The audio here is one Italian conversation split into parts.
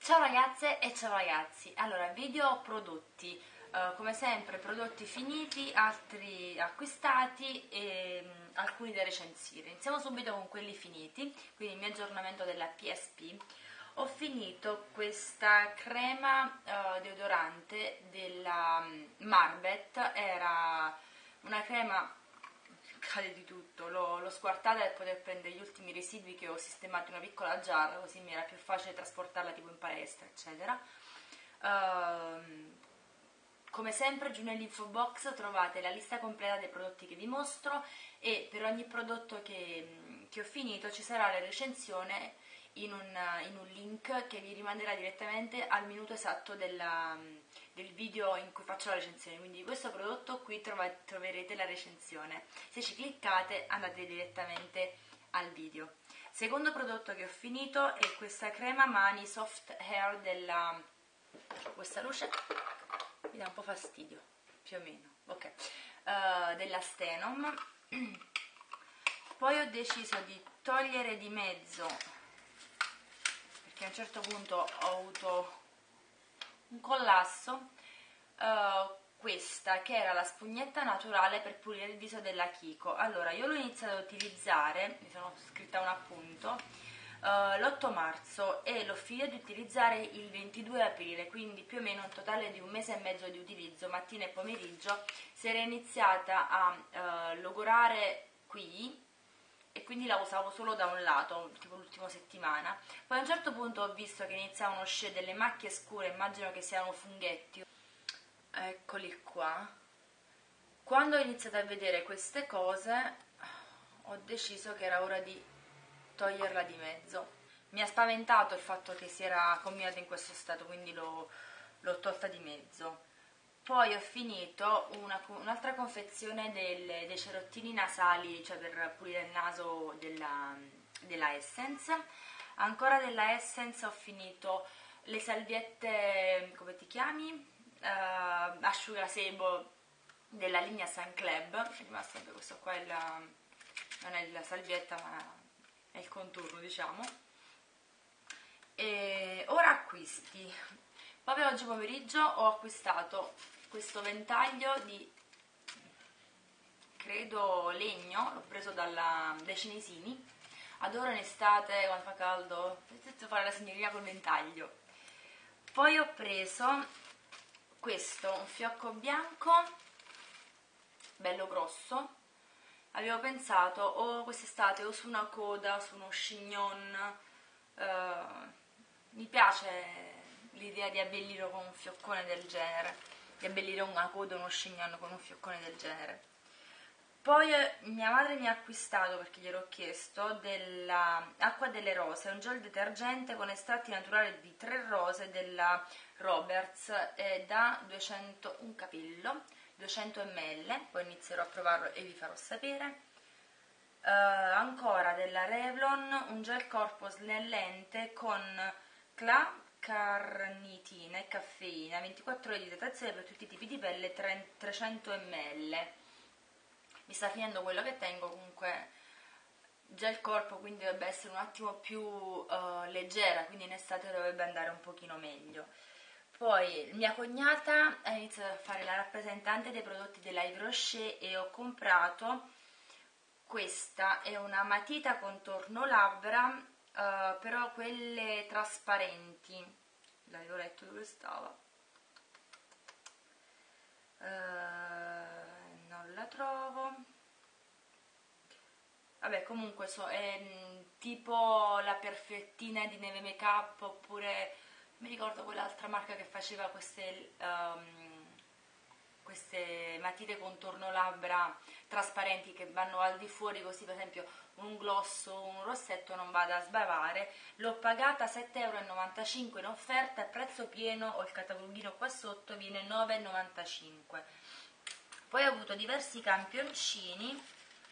Ciao ragazze e ciao ragazzi, allora video prodotti, come sempre prodotti finiti, altri acquistati e alcuni da recensire. Iniziamo subito con quelli finiti, quindi il mio aggiornamento della PSP. Ho finito questa crema deodorante della Marbet, era una crema, cade di tutto, l'ho squartata per poter prendere gli ultimi residui che ho sistemato in una piccola giara, così mi era più facile trasportarla tipo in palestra, eccetera. Come sempre giù nell'info box trovate la lista completa dei prodotti che vi mostro e per ogni prodotto che ho finito ci sarà la recensione in un link che vi rimanderà direttamente al minuto esatto del video in cui faccio la recensione. Quindi di questo prodotto qui troverete la recensione. Se ci cliccate andate direttamente al video. Secondo prodotto che ho finito è questa crema mani soft hair della... questa luce mi dà un po' fastidio, più o meno, ok, della Stenom. Poi ho deciso di togliere di mezzo, perché a un certo punto ho avuto un collasso, questa che era la spugnetta naturale per pulire il viso della Kiko. Allora, io l'ho iniziato ad utilizzare, mi sono scritta un appunto, l'8 marzo e l'ho finito di utilizzare il 22 aprile, quindi più o meno un totale di un mese e mezzo di utilizzo, mattina e pomeriggio. Si era iniziata a logorare qui e quindi la usavo solo da un lato, tipo l'ultima settimana. Poi a un certo punto ho visto che iniziavano a uscire delle macchie scure, immagino che siano funghetti. Eccoli qua. Quando ho iniziato a vedere queste cose ho deciso che era ora di toglierla di mezzo. Mi ha spaventato il fatto che si era combinata in questo stato, quindi l'ho tolta di mezzo. Poi ho finito un'altra confezione dei cerottini nasali, cioè per pulire il naso della Essence. Ancora della Essence ho finito le salviette, come ti chiami? Asciugasebo della linea Sun Club. È rimasto sempre questo qua, non è la salvietta ma è il contorno, diciamo. E ora acquisti. Proprio oggi pomeriggio ho acquistato questo ventaglio di, credo, legno, l'ho preso dai cinesini. Adoro in estate quando fa caldo, potete fare la signorina col ventaglio. Poi ho preso questo, un fiocco bianco, bello grosso. Avevo pensato o quest'estate o su una coda, su uno chignon. Mi piace l'idea di abbellire con un fioccone del genere, di abbellire una coda o uno chignon con un fioccone del genere. Poi mia madre mi ha acquistato, perché gliel'ho chiesto, dell'acqua delle rose, un gel detergente con estratti naturali di 3 rose della Roberts, da 200, un capello, 200 ml, poi inizierò a provarlo e vi farò sapere. Ancora della Revlon, un gel corpo snellente con carnitina e caffeina, 24 ore di idratazione per tutti i tipi di pelle, 300 ml. Mi sta finendo quello che tengo, comunque gel corpo, quindi dovrebbe essere un attimo più leggera, quindi in estate dovrebbe andare un pochino meglio. Poi mia cognata ha iniziato a fare la rappresentante dei prodotti della Yves Rocher e ho comprato questa, è una matita contorno labbra, però quelle trasparenti. L'avevo letto dove stava. Non la trovo. Vabbè, comunque è tipo la perfettina di Neve Makeup, oppure mi ricordo quell'altra marca che faceva queste matite contorno labbra trasparenti che vanno al di fuori, così per esempio un gloss o un rossetto non vada a sbavare. L'ho pagata 7,95 € in offerta, a prezzo pieno ho il catalogino qua sotto, viene 9,95 €. Poi ho avuto diversi campioncini,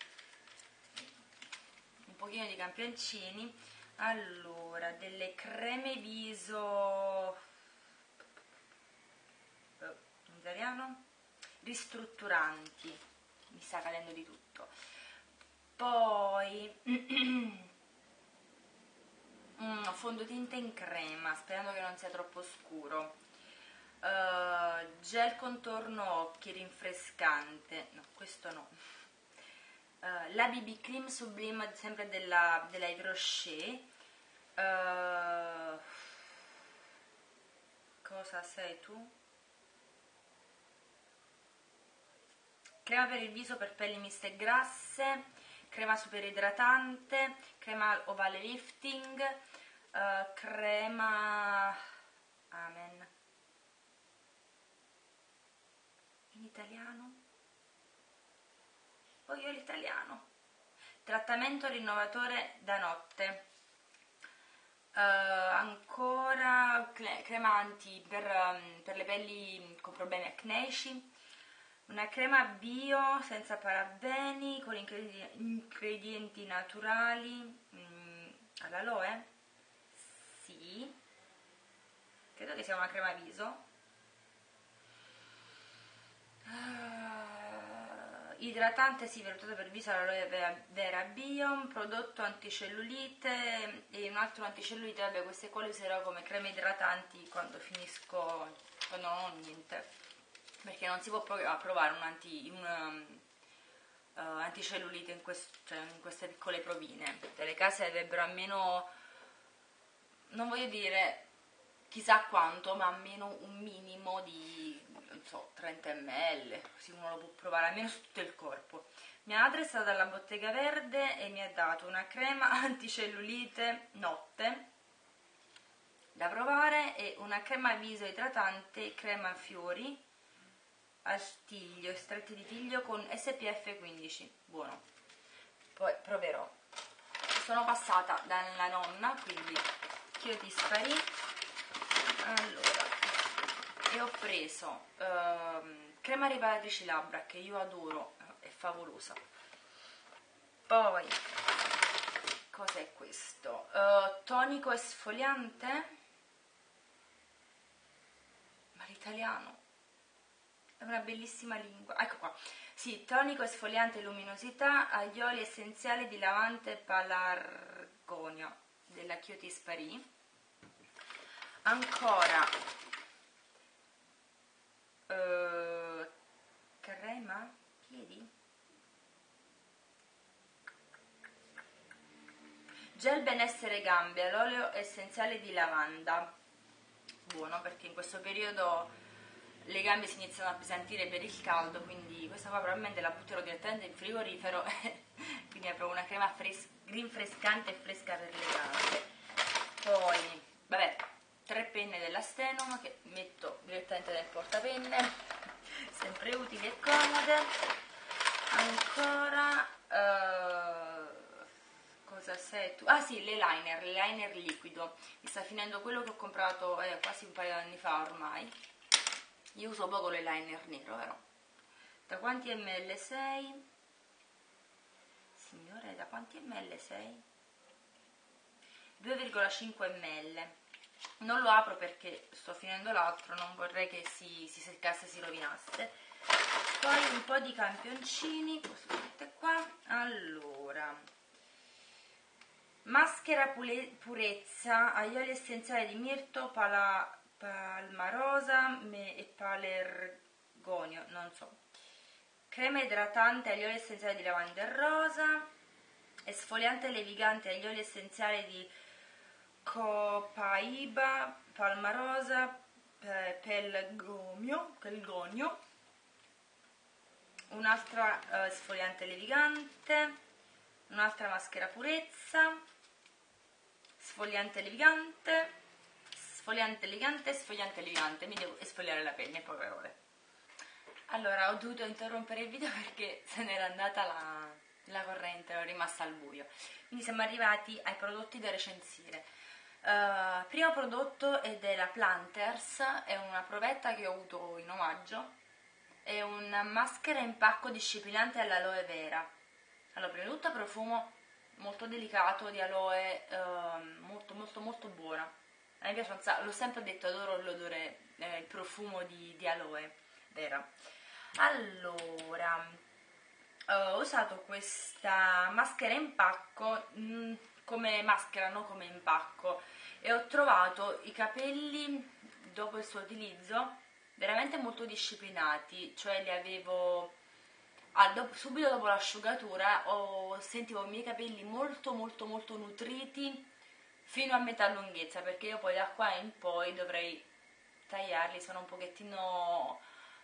un pochino di campioncini. Allora, delle creme viso in italiano ristrutturanti, mi sta cadendo di tutto. Poi fondotinta in crema, sperando che non sia troppo scuro. Gel contorno occhi rinfrescante, no, questo no. La BB Cream Sublime, sempre della Yves Rocher. Cosa sei tu? Crema per il viso per pelli miste e grasse, crema super idratante, crema ovale lifting, crema... Amen. In italiano? Voglio l'italiano. Trattamento rinnovatore da notte. Ancora crema anti per le pelli con problemi acneici. Una crema bio senza parabeni con ingredienti naturali all'aloe? Sì. Credo che sia una crema viso. Idratante, sì, velluto per viso all'aloe vera bio, un prodotto anticellulite e un altro anticellulite. Vabbè, queste qua le userò come creme idratanti quando finisco, quando non ho niente, perché non si può provare un anticellulite cioè in queste piccole provine. Le case avrebbero almeno, non voglio dire chissà quanto, ma almeno un minimo di, non so, 30 ml, così uno lo può provare almeno su tutto il corpo. Mia madre è stata alla Bottega Verde e mi ha dato una crema anticellulite notte da provare e una crema viso idratante, crema fiori al tiglio, estratti di tiglio con SPF 15, buono. Poi proverò. Sono passata dalla nonna, quindi Chiodi Sparì. Allora, e ho preso crema riparatrice labbra che io adoro, è favolosa. Poi cos'è questo? Tonico esfoliante, ma l'italiano è una bellissima lingua. Ecco qua. Sì, tonico esfoliante e luminosità agli oli essenziali di lavante pelargonio della Cutis Paris. Ancora crema? Chiedi? Gel benessere gambe all'olio essenziale di lavanda. Buono, perché in questo periodo le gambe si iniziano a appesantire per il caldo, quindi questa qua probabilmente la butterò direttamente in frigorifero quindi è proprio una crema rinfrescante e fresca per le gambe. Poi, vabbè, 3 penne della Stenom che metto direttamente nel portapenne, sempre utili e comode. Ancora cosa sei tu? Ah sì, l'eyeliner liquido. Mi sta finendo quello che ho comprato quasi un paio di anni fa ormai. Io uso poco l'eyeliner nero, vero? Da quanti ml sei? Signore, da quanti ml sei? 2,5 ml. Non lo apro perché sto finendo l'altro, non vorrei che si seccasse e si rovinasse. Poi un po' di campioncini, questo mette qua. Allora, maschera purezza agli oli essenziali di mirto, palmarosa e pelargonio, non so. Crema idratante agli oli essenziali di lavanda e rosa, esfoliante levigante agli oli essenziali di copaiba, palmarosa, pelgonio, un'altra esfoliante levigante, un'altra maschera purezza, sfogliante levigante, mi devo esfoliare la pelle, in poche parole. Allora, ho dovuto interrompere il video perché se n'era andata la corrente, ero rimasta al buio. Quindi siamo arrivati ai prodotti da recensire. Primo prodotto è della Planters, è una provetta che ho avuto in omaggio, è una maschera in pacco disciplinante all'aloe vera. Allora, prima di tutto profumo molto delicato di aloe, molto molto molto buona. A me piace un sacco, l'ho sempre detto, adoro l'odore, il profumo di aloe vera. Allora, ho usato questa maschera in pacco come maschera, non come impacco, e ho trovato i capelli dopo il suo utilizzo veramente molto disciplinati, cioè li avevo subito dopo l'asciugatura sentivo i miei capelli molto molto molto nutriti fino a metà lunghezza, perché io poi da qua in poi dovrei tagliarli, sono un pochettino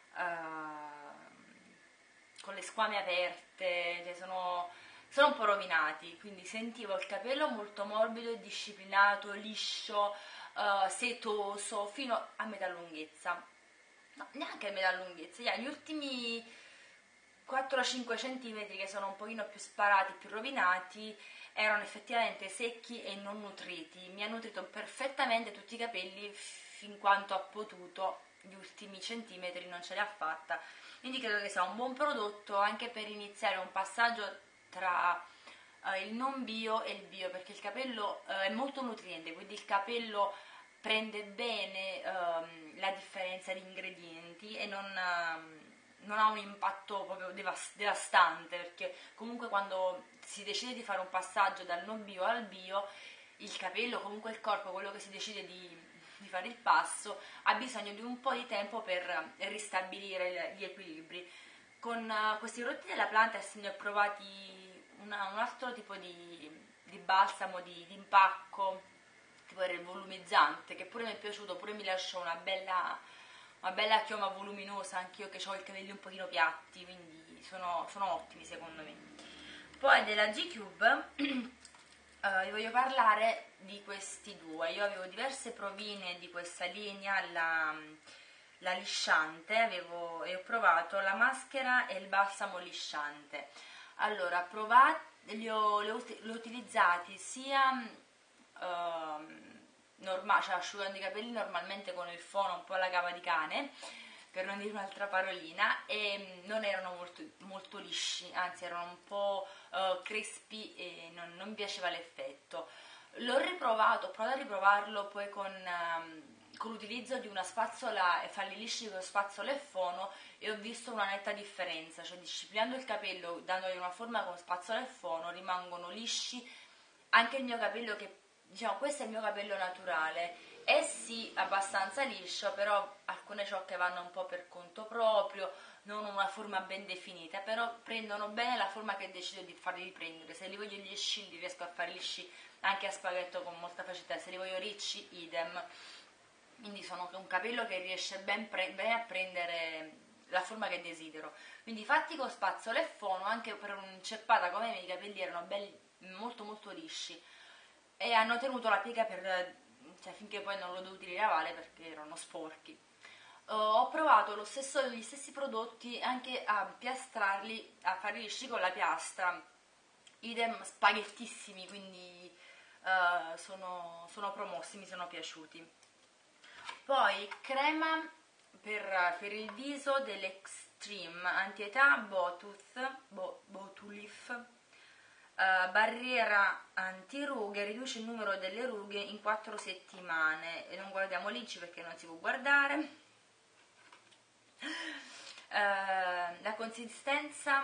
con le squame aperte, cioè sono un po' rovinati, quindi sentivo il capello molto morbido e disciplinato, liscio, setoso fino a metà lunghezza. No, neanche a metà lunghezza, gli ultimi 4-5 cm che sono un pochino più sparati, più rovinati, erano effettivamente secchi e non nutriti. Mi ha nutrito perfettamente tutti i capelli fin quanto ha potuto, gli ultimi centimetri non ce l'ha fatta. Quindi credo che sia un buon prodotto anche per iniziare un passaggio tra il non bio e il bio, perché il capello è molto nutriente, quindi il capello prende bene la differenza di ingredienti e non ha un impatto proprio devastante, perché comunque quando si decide di fare un passaggio dal non bio al bio, il capello, comunque il corpo, quello che si decide di fare il passo, ha bisogno di un po' di tempo per ristabilire gli equilibri. Con questi prodotti della Plantes ne ho provati un altro tipo di balsamo, di impacco, tipo era il volumizzante, che pure mi è piaciuto, pure mi lasciò una bella chioma voluminosa, anch'io che ho i capelli un pochino piatti, quindi sono ottimi secondo me. Poi della G-Cube vi voglio parlare di questi due. Io avevo diverse provine di questa linea, la lisciante, e ho provato la maschera e il balsamo lisciante. Allora, li ho utilizzati sia cioè asciugando i capelli normalmente con il fono, un po' alla cava di cane, per non dire un'altra parolina, e non erano molto lisci, anzi erano un po' crespi e non mi piaceva l'effetto. Ho provato a riprovarlo poi con l'utilizzo di una spazzola e farli lisci con spazzola e fono, e ho visto una netta differenza, cioè disciplinando il capello, dandogli una forma con spazzola e fono, rimangono lisci. Anche il mio capello, che diciamo questo è il mio capello naturale, è sì abbastanza liscio, però alcune ciocche vanno un po' per conto proprio, non hanno una forma ben definita, però prendono bene la forma che decido di farli riprendere. Se li voglio lisci li riesco a fare lisci anche a spaghetto con molta facilità, se li voglio ricci idem. Quindi sono un capello che riesce bene a prendere la forma che desidero. Quindi fatti con spazzola e fono, anche per un'inceppata come me, i capelli erano belli, molto molto lisci, e hanno tenuto la piega cioè, finché poi non l'ho dovuti rilavare perché erano sporchi. Ho provato gli stessi prodotti anche a piastrarli, a farli lisci con la piastra, idem spaghettissimi, quindi sono promossi, mi sono piaciuti. Poi crema per il viso dell'Extreme anti-età Botulif, barriera antirughe, riduce il numero delle rughe in 4 settimane. E non guardiamo l'INCI perché non si può guardare. La consistenza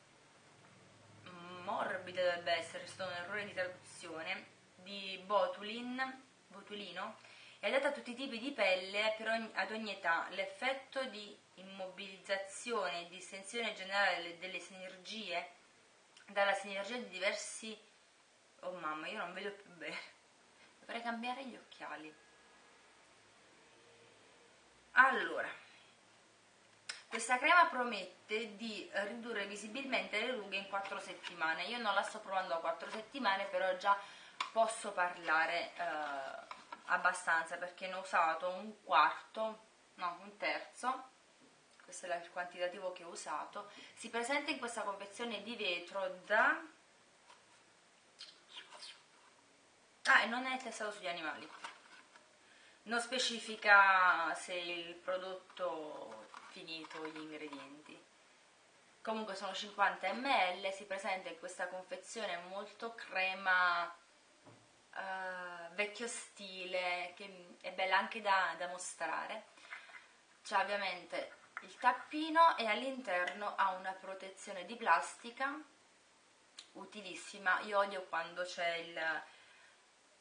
morbida dovrebbe essere, è stato un errore di traduzione, di botulino, è adatta a tutti i tipi di pelle ad ogni età. L'effetto di immobilizzazione e distensione generale delle sinergie, dalla sinergia di diversi... Oh mamma, io non vedo più bene, dovrei cambiare gli occhiali. Allora, questa crema promette di ridurre visibilmente le rughe in 4 settimane. Io non la sto provando a 4 settimane, però già posso parlare abbastanza, perché ne ho usato un terzo. Questo è il quantitativo che ho usato. Si presenta in questa confezione di vetro e non è testato sugli animali. Non specifica se il prodotto finito, gli ingredienti. Comunque sono 50 ml, si presenta in questa confezione molto crema, vecchio stile, che è bella anche da mostrare. C'è ovviamente il tappino e all'interno ha una protezione di plastica utilissima. Io odio quando c'è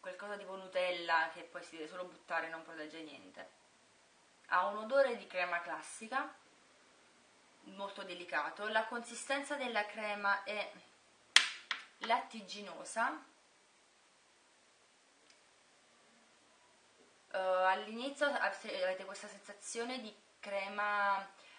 qualcosa tipo Nutella che poi si deve solo buttare e non protegge niente. Ha un odore di crema classica, molto delicato. La consistenza della crema è lattiginosa. All'inizio avete questa sensazione di crema,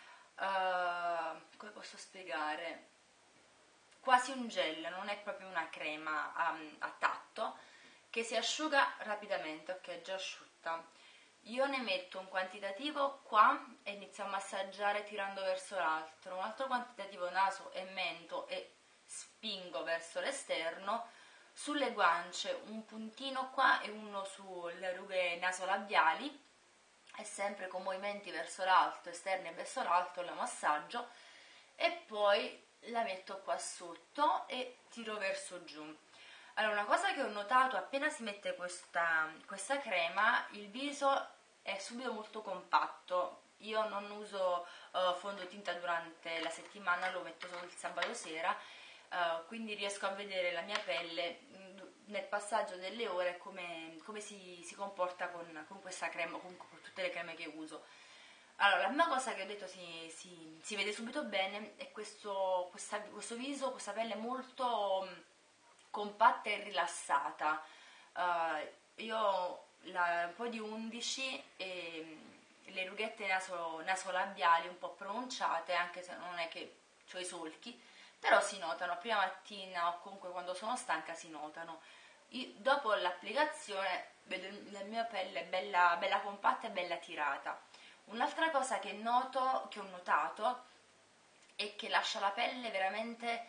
come posso spiegare? Quasi un gel, non è proprio una crema a tatto, che si asciuga rapidamente. Ok, è già asciutta. Io ne metto un quantitativo qua e inizio a massaggiare tirando verso l'altro, un altro quantitativo naso e mento e spingo verso l'esterno, sulle guance un puntino qua e uno sulle rughe nasolabiali, e sempre con movimenti verso l'alto, esterni e verso l'alto, la massaggio e poi la metto qua sotto e tiro verso giù. Allora, una cosa che ho notato: appena si mette questa crema, il viso è subito molto compatto. Io non uso fondotinta durante la settimana, lo metto solo il sabato sera, quindi riesco a vedere la mia pelle nel passaggio delle ore come si comporta con questa crema, con tutte le creme che uso. Allora, la prima cosa che ho detto si vede subito bene è questo viso, questa pelle molto compatta e rilassata. Io ho un po' di 11 e le rughette nasolabiali un po' pronunciate, anche se non è che ho i solchi, però si notano, prima mattina o comunque quando sono stanca si notano. Dopo l'applicazione vedo la mia pelle bella, bella compatta e bella tirata. Un'altra cosa che ho notato, è che lascia la pelle veramente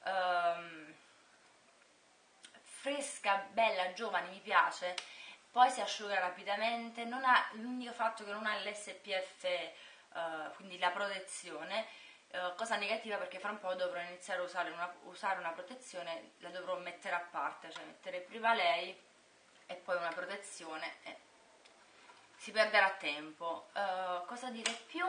fresca, bella, giovane, mi piace. Poi si asciuga rapidamente, l'unico fatto che non ha l'SPF, quindi la protezione, cosa negativa, perché fra un po' dovrò iniziare a usare una protezione, la dovrò mettere a parte, cioè mettere prima lei e poi una protezione, e si perderà tempo. Cosa dire più?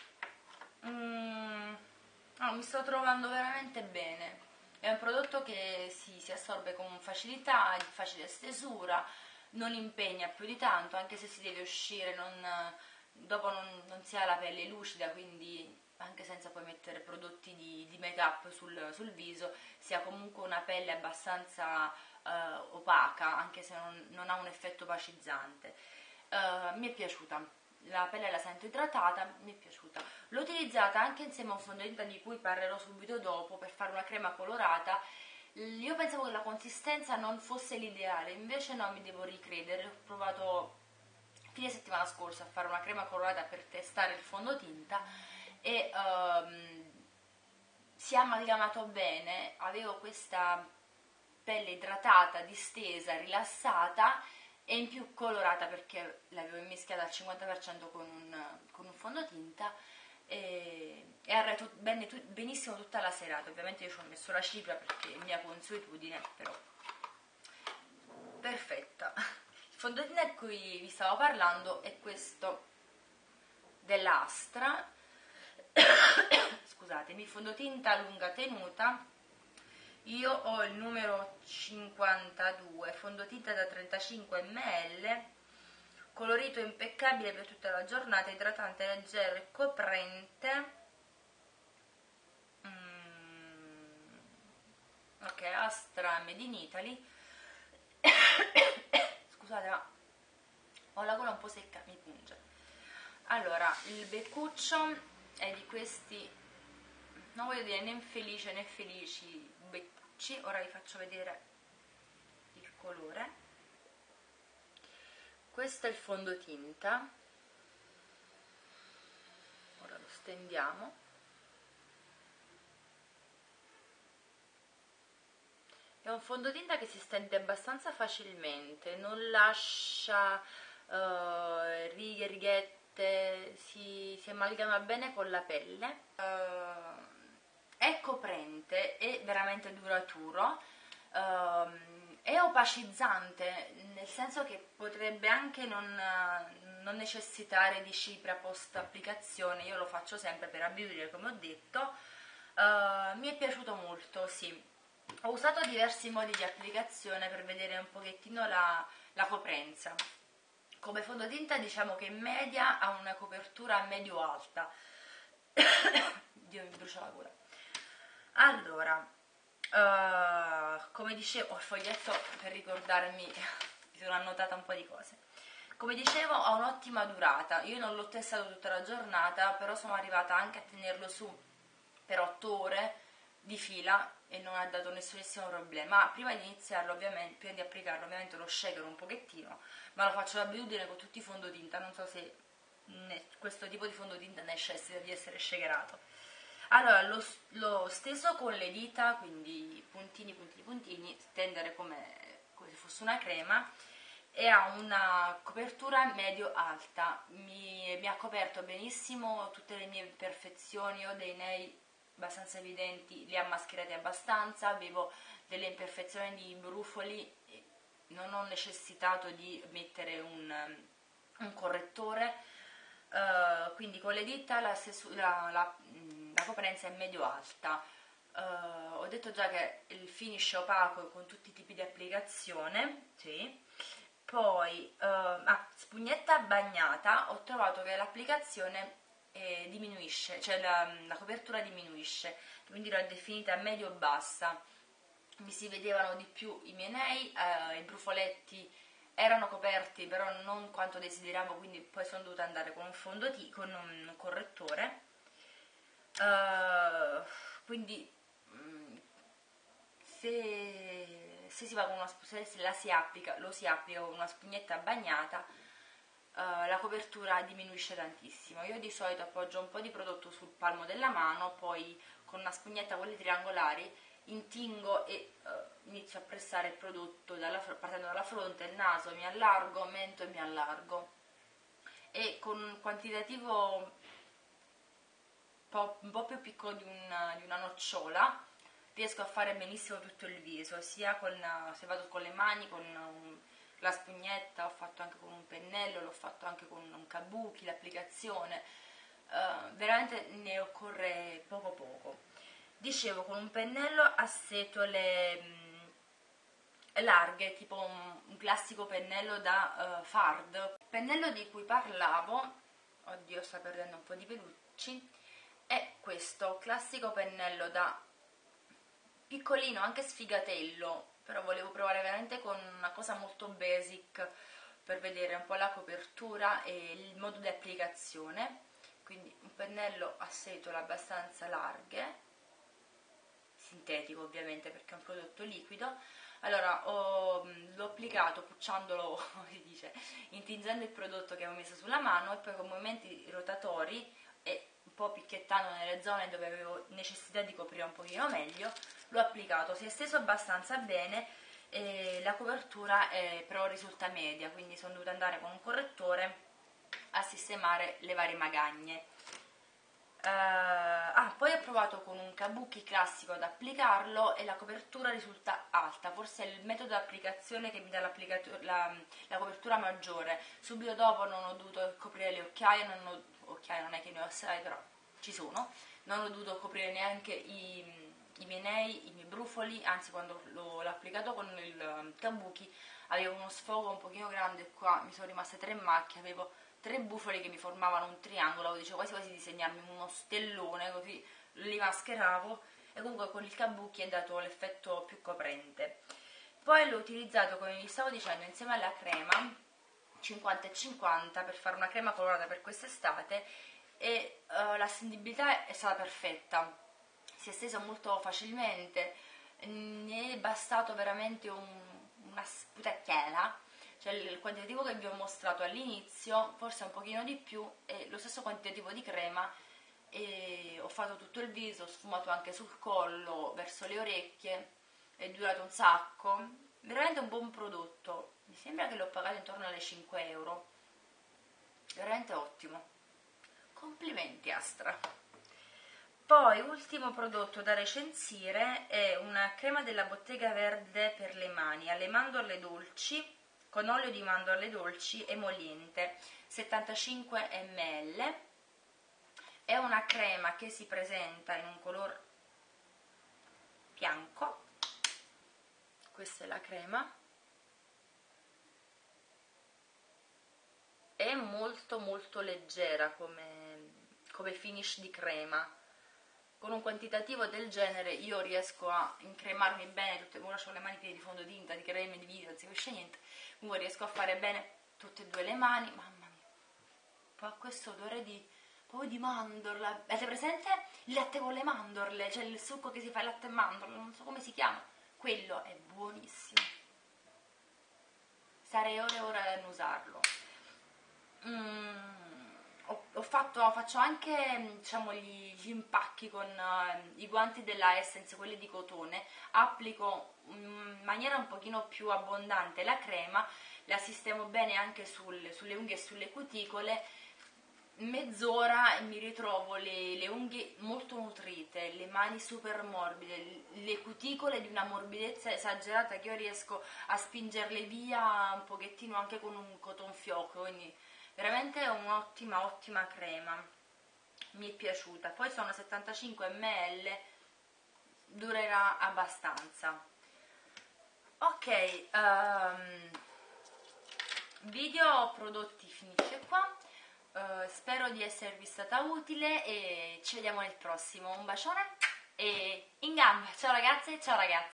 Mi sto trovando veramente bene. È un prodotto che si assorbe con facilità, di facile stesura, non impegna più di tanto, anche se si deve uscire, dopo non si ha la pelle lucida, quindi anche senza poi mettere prodotti di make-up sul viso, si ha comunque una pelle abbastanza opaca, anche se non ha un effetto opacizzante. Mi è piaciuta. La pelle la sento idratata, mi è piaciuta. L'ho utilizzata anche insieme a un fondotinta di cui parlerò subito dopo, per fare una crema colorata. Io pensavo che la consistenza non fosse l'ideale, invece no, mi devo ricredere. Ho provato fine settimana scorsa a fare una crema colorata per testare il fondotinta e si è amalgamato bene. Avevo questa pelle idratata, distesa, rilassata e in più colorata, perché l'avevo immischiata al 50% con un fondotinta, e ha retto benissimo tutta la serata. Ovviamente io ci ho messo la cipria perché è mia consuetudine, però perfetta. Il fondotinta di cui vi stavo parlando è questo della Astra. Scusatemi, fondotinta lunga tenuta. Io ho il numero 52, fondotinta da 35 ml, colorito impeccabile per tutta la giornata, idratante, leggero e coprente. Ok, Astra Made in Italy. Scusate, ma ho la gola un po' secca, mi punge. Allora, il beccuccio è di questi, non voglio dire né infelice né felici beccucci. Ora vi faccio vedere il colore. Questo è il fondotinta, ora lo stendiamo. È un fondotinta che si stende abbastanza facilmente, non lascia righe, righette, si amalgama bene con la pelle, è coprente, è veramente duraturo, è opacizzante, nel senso che potrebbe anche non necessitare di cipria post applicazione. Io lo faccio sempre per abitudine, come ho detto. Mi è piaciuto molto, sì. Ho usato diversi modi di applicazione per vedere un pochettino la coprenza. Come fondotinta diciamo che in media ha una copertura medio-alta. Dio, mi brucia la gola. Allora, come dicevo, ho il foglietto per ricordarmi, mi sono annotata un po' di cose. Come dicevo, ha un'ottima durata. Io non l'ho testato tutta la giornata, però sono arrivata anche a tenerlo su per 8 ore di fila e non ha dato nessunissimo problema. Prima di iniziarlo, ovviamente, prima di applicarlo, ovviamente lo shakero un pochettino, ma lo faccio d'abitudine con tutti i fondotinta. Non so se questo tipo di fondotinta necessita di essere shakerato. Allora, l'ho steso con le dita, quindi puntini, puntini, puntini, stendere come se fosse una crema, e ha una copertura medio-alta. Mi ha coperto benissimo tutte le mie imperfezioni. Ho dei nei abbastanza evidenti, li ha mascherati abbastanza, avevo delle imperfezioni di brufoli, non ho necessitato di mettere un correttore. Quindi con le dita la coprenza è medio-alta. Ho detto già che il finish è opaco con tutti i tipi di applicazione, sì. Poi spugnetta bagnata, ho trovato che l'applicazione diminuisce, cioè la copertura diminuisce, quindi l'ho definita medio-bassa. Mi si vedevano di più i miei nei, i brufoletti erano coperti però non quanto desideravo, quindi poi sono dovuta andare con con un correttore. Quindi se si va con se la si applica, lo si applica con una spugnetta bagnata, la copertura diminuisce tantissimo. Io di solito appoggio un po' di prodotto sul palmo della mano, poi con una spugnetta, quelle triangolari, intingo e inizio a pressare il prodotto partendo dalla fronte, il naso, mi allargo, mento e mi allargo, e con un quantitativo un po' più piccolo di una nocciola riesco a fare benissimo tutto il viso, sia se vado con le mani, con la spugnetta, ho fatto anche con un pennello, l'ho fatto anche con un kabuki, l'applicazione, veramente ne occorre poco poco. Dicevo, con un pennello a setole larghe, tipo un classico pennello da fard. Il pennello di cui parlavo, oddio, sta perdendo un po' di pelucci, è questo classico pennello da piccolino, anche sfigatello, però volevo provare veramente con una cosa molto basic per vedere un po' la copertura e il modo di applicazione. Quindi un pennello a setole abbastanza larghe, sintetico ovviamente perché è un prodotto liquido. Allora l'ho applicato pucciandolo, come si dice, intingendo il prodotto che avevo messo sulla mano, e poi con movimenti rotatori e un po' picchiettando nelle zone dove avevo necessità di coprire un pochino meglio, l'ho applicato. Si è steso abbastanza bene, la copertura però risulta media, quindi sono dovuta andare con un correttore a sistemare le varie magagne. Poi ho provato con un kabuki classico ad applicarlo e la copertura risulta alta, forse è il metodo di applicazione che mi dà la copertura maggiore. Subito dopo non ho dovuto coprire le occhiaie, occhiaie non è che ne ho assai, però ci sono, non ho dovuto coprire neanche i miei nei, i miei brufoli, anzi quando l'ho applicato con il kabuki avevo uno sfogo un pochino grande qua, mi sono rimaste 3 macchie, avevo 3 bufoli che mi formavano un triangolo, dicevo quasi quasi disegnarmi uno stellone, così li mascheravo, e comunque con il kabuki è dato l'effetto più coprente. Poi l'ho utilizzato, come vi stavo dicendo, insieme alla crema 50 e 50 per fare una crema colorata per quest'estate, e la stendibilità è stata perfetta, si è stesa molto facilmente, ne è bastato veramente una sputacchiera, cioè il quantitativo che vi ho mostrato all'inizio, forse un pochino di più, e lo stesso quantitativo di crema, e ho fatto tutto il viso, ho sfumato anche sul collo, verso le orecchie, è durato un sacco, veramente un buon prodotto, mi sembra che l'ho pagato intorno alle 5 euro, veramente ottimo, complimenti Astra. Poi, ultimo prodotto da recensire è una crema della Bottega Verde per le mani alle mandorle dolci, con olio di mandorle dolci emoliente, 75 ml. È una crema che si presenta in un color bianco, questa è la crema, è molto molto leggera come finish di crema. Con un quantitativo del genere io riesco a incremarmi bene tutte, ora ho le mani piene di fondotinta, di creme, di video, non si capisce niente, comunque riesco a fare bene tutte e due le mani, mamma mia, poi ha questo odore proprio di mandorla, avete presente il latte con le mandorle, cioè il succo che si fa il latte e mandorle, non so come si chiama, quello è buonissimo, sarei ore e ore a non usarlo. Faccio anche diciamo gli impacchi con i guanti della Essence, quelli di cotone, applico in maniera un pochino più abbondante la crema, la sistemo bene anche sulle unghie e sulle cuticole, mezz'ora e mi ritrovo le unghie molto nutrite, le mani super morbide, le cuticole di una morbidezza esagerata che io riesco a spingerle via un pochettino anche con un cotton fioc, quindi veramente un'ottima ottima crema, mi è piaciuta. Poi sono 75 ml, durerà abbastanza. Ok, video prodotti finisce qua. Spero di esservi stata utile e ci vediamo nel prossimo. Un bacione e in gamba. Ciao ragazze, ciao ragazzi.